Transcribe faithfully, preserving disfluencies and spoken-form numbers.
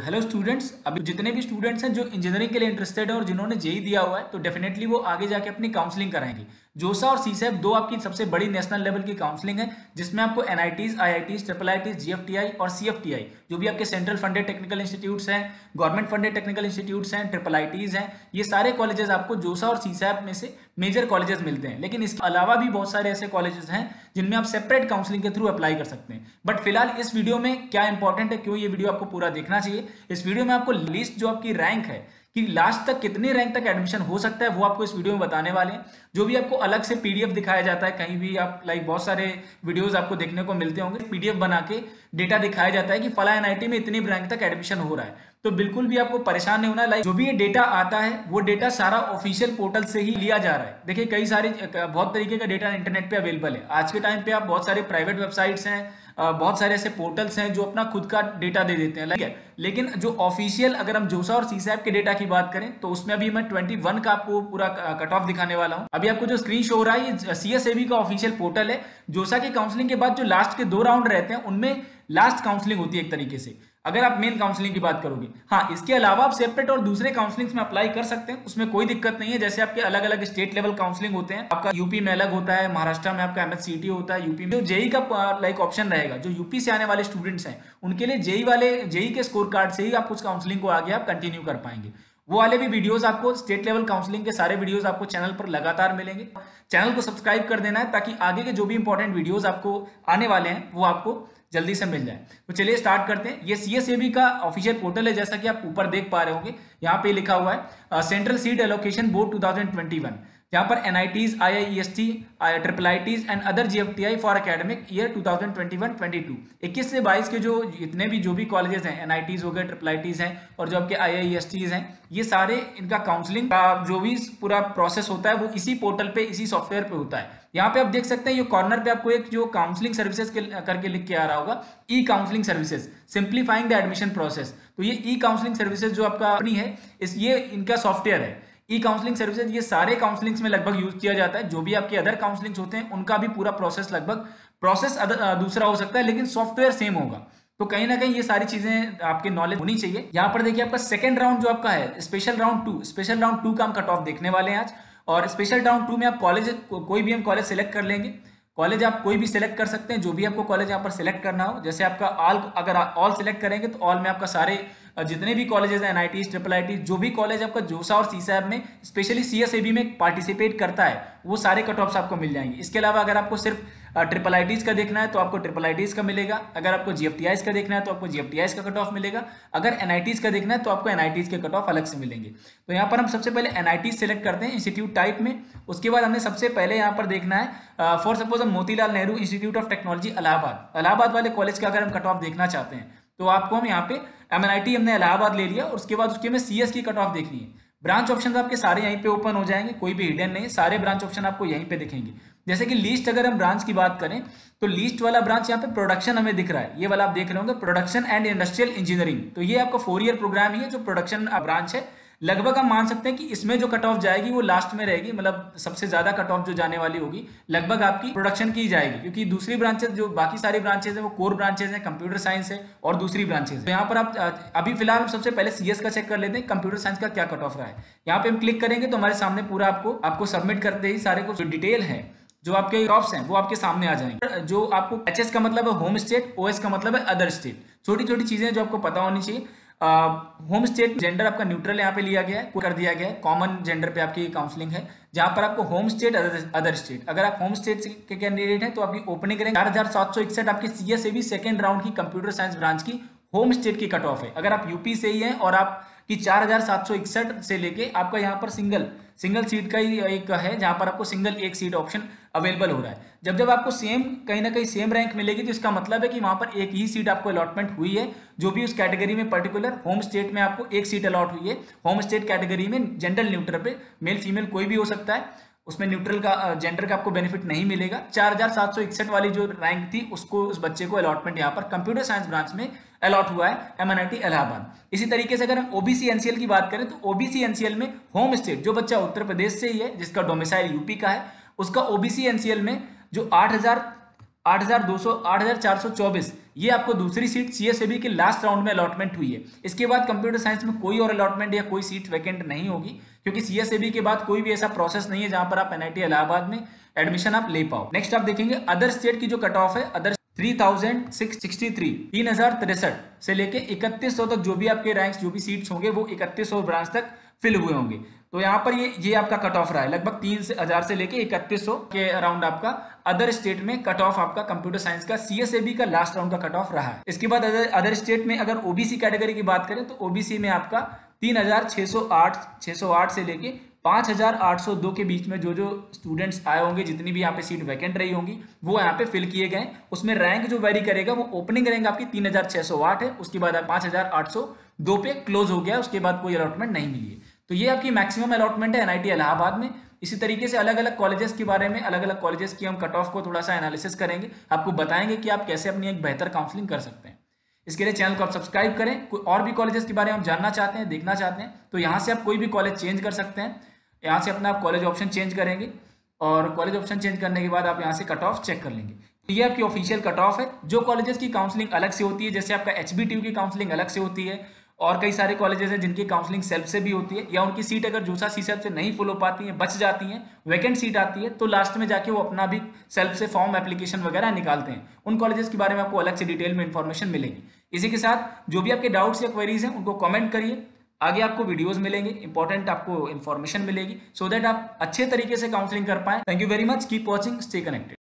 Hello students, अभी जितने भी स्टूडेंट्स हैं जो इंजीनियरिंग के लिए इंटरेस्टेड है और जिन्होंने जेई दिया हुआ है तो डेफिनेटली वो आगे जाके अपनी काउंसलिंग कराएंगे। जोसा और सीसैप दो आपकी सबसे बड़ी नेशनल लेवल की काउंसलिंग है जिसमें आपको NITs, IITs, triple ITs, GFTI और सीएफटीआई जो भी आपके सेंट्रल फंडेड टेक्निकल इंस्टीट्यूट्स हैं, गवर्नमेंट फंडेड टेक्निकल इंस्टीट्यूट्स हैं, ट्रिपल आईटीज हैं, ये सारे कॉलेजेस आपको जोसा और सीसैप में से मेजर कॉलेजेस मिलते हैं। लेकिन इसके अलावा भी बहुत सारे ऐसे कॉलेजेस हैं जिनमें आप सेपरेट काउंसलिंग के थ्रू अप्लाई कर सकते हैं। बट फिलहाल इस वीडियो में क्या इंपॉर्टेंट है, क्यों ये वीडियो आपको पूरा देखना चाहिए, इस वीडियो में आपको लिस्ट जो आपकी रैंक है कि लास्ट तक कितनी रैंक तक एडमिशन हो सकता है वो आपको इस वीडियो में बताने वाले हैं। जो भी आपको अलग से पीडीएफ दिखाया जाता है, कहीं भी आप लाइक बहुत सारे वीडियोस आपको देखने को मिलते होंगे, पीडीएफ बना के डेटा दिखाया जाता है कि फला एनआईटी में इतनी रैंक तक एडमिशन हो रहा है। तो बिल्कुल भी आपको परेशान नहीं होना। लाइक जो भी ये डेटा आता है वो डेटा सारा ऑफिशियल पोर्टल से ही लिया जा रहा है। देखिए कई सारे बहुत तरीके का डेटा इंटरनेट पे अवेलेबल है। आज के टाइम पे आप बहुत सारे प्राइवेट वेबसाइट्स हैं, बहुत सारे ऐसे पोर्टल्स हैं जो अपना खुद का डेटा दे देते हैं, ठीक है। लेकिन जो ऑफिशियल, अगर हम जोसा और सीसैप के डेटा की बात करें तो उसमें अभी मैं इक्कीस का आपको पूरा कट ऑफ दिखाने वाला हूं। अभी आपको जो स्क्रीन शो हो रहा है ये सीएसएबी का ऑफिशियल पोर्टल है। जोसा की काउंसलिंग के बाद जो लास्ट के दो राउंड रहते हैं उनमें लास्ट काउंसलिंग होती है एक तरीके से, अगर आप मेन काउंसलिंग की बात करोगे। हाँ, इसके अलावा आप सेपरेट और दूसरे काउंसलिंग्स में अप्लाई कर सकते हैं, उसमें कोई दिक्कत नहीं है। जैसे आपके अलग अलग स्टेट लेवल काउंसलिंग होते हैं, आपका यूपी में अलग होता है, महाराष्ट्र में आपका एमएचसीटी होता है, यूपी में जो जेई का लाइक ऑप्शन रहेगा, जो यूपी से आने वाले स्टूडेंट्स हैं उनके लिए जेई वाले जेई के स्कोर कार्ड से ही आप उस काउंसलिंग को आगे आप कंटिन्यू कर पाएंगे। वो वाले भी वीडियोस आपको, स्टेट लेवल काउंसलिंग के सारे वीडियोस आपको चैनल पर लगातार मिलेंगे। चैनल को सब्सक्राइब कर देना है ताकि आगे के जो भी इंपॉर्टेंट वीडियोस आपको आने वाले हैं वो आपको जल्दी से मिल जाए। तो चलिए स्टार्ट करते हैं। ये सीएसएबी का ऑफिशियल पोर्टल है, जैसा कि आप ऊपर देख पा रहे होंगे। यहाँ पे लिखा हुआ है central seat allocation board two thousand twenty one, यहाँ पर NITs, IIEST, triple ITs and other GFTI for academic year two thousand twenty one twenty two. इक्कीस से बाईस के जो जितने भी जो भी कॉलेजेस हैं, एनआईटीज हो गए, ट्रिपल आईटीज हैं और जो आपके आईआईईएसटीज हैं, ये सारे इनका काउंसलिंग का जो भी पूरा प्रोसेस होता है वो इसी पोर्टल पे, इसी सॉफ्टवेयर पे होता है। यहाँ पे आप देख सकते हैं ये कॉर्नर पे आपको एक जो काउंसलिंग सर्विसेज करके लिख के आ रहा होगा, e counselling services simplifying the admission process. तो ये ई काउंसलिंग सर्विसेज जो आपका अपनी है, इस ये इनका सॉफ्टवेयर है। ई काउंसलिंग सर्विसेज ये सारे काउंसलिंग्स में लगभग यूज किया जाता है। जो भी आपके अदर काउंसलिंग्स होते हैं उनका भी पूरा प्रोसेस लगभग प्रोसेस दूसरा हो सकता है लेकिन सॉफ्टवेयर सेम होगा। तो कहीं ना कहीं ये सारी चीजें आपके नॉलेज होनी चाहिए। यहाँ पर देखिए आपका सेकंड राउंड जो आपका है, special round two, special round two का हम कट ऑफ देखने वाले हैं आज। और स्पेशल राउंड टू में आप कॉलेज को, कोई भी हम कॉलेज सेलेक्ट कर लेंगे। कॉलेज आप कोई भी सिलेक्ट कर सकते हैं, जो भी आपको कॉलेज यहाँ पर सिलेक्ट करना हो। जैसे आपका ऑल, अगर ऑल सिलेक्ट करेंगे तो ऑल में आपका सारे जितने भी कॉलेजेस हैं, एनआईटीज, ट्रिपल आईटी, जो भी कॉलेज आपका जोसा और सीसैप में स्पेशली सीएसएबी में पार्टिसिपेट करता है वो सारे कट ऑफ्स आपको मिल जाएंगे। इसके अलावा अगर आपको सिर्फ ट्रिपल आईटीज का देखना है तो आपको ट्रिपल आईटीज का मिलेगा। अगर आपको जीएफटीआईज का देखना है तो आपको जीएफटीआईज का कट ऑफ मिलेगा। अगर एनआईटीज का देखना है तो आपको एनआईटीज के कट ऑफ अलग से मिलेंगे। तो यहाँ पर हम सबसे पहले एनआईटीज सेलेक्ट करते हैं इंस्टीट्यूट टाइप में। उसके बाद हमने सबसे पहले यहाँ पर देखना है फॉर सपोज हम Motilal Nehru institute of technology Allahabad, Allahabad वाले कॉलेज का अगर हम कट ऑफ देखना चाहते हैं तो आपको हम यहाँ पे एमएनआईटी हमने इलाहाबाद ले लिया और उसके बाद उसके में सीएस की कट ऑफ देखनी है। ब्रांच ऑप्शन आपके सारे यहीं पे ओपन हो जाएंगे, कोई भी हिडन नहीं, सारे ब्रांच ऑप्शन आपको यहीं पे दिखेंगे। जैसे कि लीस्ट, अगर हम ब्रांच की बात करें तो लीस्ट वाला ब्रांच यहाँ पे प्रोडक्शन हमें दिख रहा है, ये वाला आप देख रहे होंगे, प्रोडक्शन एंड इंडस्ट्रियल इंजीनियरिंग। तो ये आपका फोर ईयर प्रोग्राम ही है जो प्रोडक्शन ब्रांच है। लगभग हम मान सकते हैं कि इसमें जो कट ऑफ जाएगी वो लास्ट में रहेगी, मतलब सबसे ज्यादा कट ऑफ जो जाने वाली होगी लगभग आपकी प्रोडक्शन की जाएगी, क्योंकि दूसरी ब्रांचेस, जो बाकी सारी ब्रांचेस हैं वो कोर ब्रांचेस हैं, कंप्यूटर साइंस है और दूसरी ब्रांचेस है। तो यहाँ पर आप अभी फिलहाल हम सबसे पहले सीएस का चेक कर लेते हैं, कंप्यूटर साइंस का क्या कट ऑफ रहा है। यहाँ पे हम क्लिक करेंगे तो हमारे सामने पूरा आपको आपको सबमिट करते ही सारे को जो डिटेल है, जो आपके टॉप्स हैं वो आपके सामने आ जाएंगे। जो आपको एचएस का मतलब है होम स्टेट, ओएस का मतलब है अदर स्टेट, छोटी छोटी चीजें जो आपको पता होनी चाहिए। होम स्टेट जेंडर आपका न्यूट्रल यहाँ पे लिया गया है, कर दिया गया है, कॉमन जेंडर पे आपकी काउंसलिंग है, जहां पर आपको होम स्टेट, अदर स्टेट। अगर आप होम स्टेट के कैंडिडेट हैं तो आपकी ओपनिंग करेंगे चार हजार सात सौ इकसठ आपकी सीएसएबी सेकेंड राउंड की कंप्यूटर साइंस ब्रांच की होम स्टेट की कट ऑफ है। अगर आप यूपी से ही हैं और आपकी चार हजार सात सौ इकसठ से लेके आपका यहाँ पर सिंगल सिंगल सीट का ही एक है, जहां पर आपको सिंगल एक सीट ऑप्शन अवेलेबल हो रहा है। जब जब आपको सेम कहीं ना कहीं सेम रैंक मिलेगी तो इसका मतलब है कि वहां पर एक ही सीट आपको अलॉटमेंट हुई है, जो भी उस कैटेगरी में पर्टिकुलर होम स्टेट में आपको एक सीट अलॉट हुई है। होम स्टेट कैटेगरी में जेंडर न्यूट्रल पे मेल फीमेल कोई भी हो सकता है, उसमें न्यूट्रल का जेंडर का आपको बेनिफिट नहीं मिलेगा। चार हजार सात सौ इकसठ वाली जो रैंक थी उसको, उस बच्चे को अलॉटमेंट यहाँ पर कंप्यूटर साइंस ब्रांच में अलॉट हुआ है एमएनआईटी इलाहाबाद। इसी तरीके से अगर हम ओबीसी एनसीएल की बात करें तो ओबीसी एनसीएल में होम स्टेट, जो बच्चा उत्तर प्रदेश से ही है जिसका डोमिसाइल यूपी का है, उसका ओबीसी एनसीएल में जो आठ हजार आठ हजार दो सौ आठ हजार चार सौ चौबीस ये आपको दूसरी सीट सीएसएबी के लास्ट राउंड में अलॉटमेंट हुई है। इसके बाद कंप्यूटर साइंस में कोई और अलॉटमेंट या कोई सीट वैकेंट नहीं होगी, क्योंकि सीएसएबी के बाद कोई भी ऐसा प्रोसेस नहीं है जहां पर आप एनआईटी इलाहाबाद में एडमिशन आप ले पाओ। नेक्स्ट आप देखेंगे अदर स्टेट की जो कट ऑफ है, other three thousand six sixty three तीन हजार तिरसठ से लेके इकतीस सौ तक जो भी आपके रैंक्स जो भी सीट्स होंगे वो इकतीस सौ ब्रांच तक फिल हुए होंगे। तो यहाँ पर ये ये आपका कट ऑफ रहा है, लगभग तीन हजार से लेके इकतीस सौ के अराउंड आपका अदर स्टेट में कट ऑफ आपका कंप्यूटर साइंस का सीएसएबी का लास्ट राउंड का कट ऑफ रहा है। इसके बाद अदर अदर स्टेट में अगर ओबीसी कैटेगरी की बात करें तो ओबीसी में आपका तीन हजार छह सौ आठ छह सौ आठ से लेके पाँच हजार आठ सौ दो के बीच में जो जो स्टूडेंट्स आए होंगे, जितनी भी यहाँ पे सीट वैकेंट रही होंगी वो यहाँ पे फिल किए गए। उसमें रैंक जो वेरी करेगा वो ओपनिंग रैंक आपकी तीन हजार छह सौ आठ है, उसके बाद पाँच हजार आठ सौ दो पे क्लोज हो गया, उसके बाद कोई अलॉटमेंट नहीं मिली है। तो ये आपकी मैक्सिमम अलॉटमेंट है एनआईटी इलाहाबाद में। इसी तरीके से अलग अलग कॉलेजेस के बारे में, अलग अलग कॉलेजेस की हम कट ऑफ को थोड़ा सा एनालिसिस करेंगे, आपको बताएंगे कि आप कैसे अपनी एक बेहतर काउंसलिंग कर सकते हैं। इसके लिए चैनल को आप सब्सक्राइब करें। कोई और भी कॉलेजेस के बारे में आप जानना चाहते हैं, देखना चाहते हैं तो यहाँ से आप कोई भी कॉलेज चेंज कर सकते हैं। यहाँ से अपना आप कॉलेज ऑप्शन चेंज करेंगे और कॉलेज ऑप्शन चेंज करने के बाद आप यहाँ से कट ऑफ चेक कर लेंगे। तो ये आपकी ऑफिशियल कट ऑफ है। जो कॉलेजेस की काउंसलिंग अलग से होती है, जैसे आपका एचबीटीयू की काउंसलिंग अलग से होती है, और कई सारे कॉलेजेस हैं जिनकी काउंसलिंग सेल्फ से भी होती है, या उनकी सीट अगर जूसा सी सेल्फ से नहीं फुल हो पाती है, बच जाती हैं, वैकेंट सीट आती है, तो लास्ट में जाके वो अपना भी सेल्फ से फॉर्म एप्लीकेशन वगैरह निकालते हैं। उन कॉलेजेस के बारे में आपको अलग से डिटेल में इंफॉर्मेशन मिलेगी। इसी के साथ जो भी आपके डाउट्स या क्वेरीज हैं उनको कमेंट करिए, आगे आपको वीडियोस मिलेंगे, इंपॉर्टेंट आपको इन्फॉर्मेशन मिलेगी, सो दैट आप अच्छे तरीके से काउंसलिंग कर पाएं। Thank you very much, keep watching, stay connected.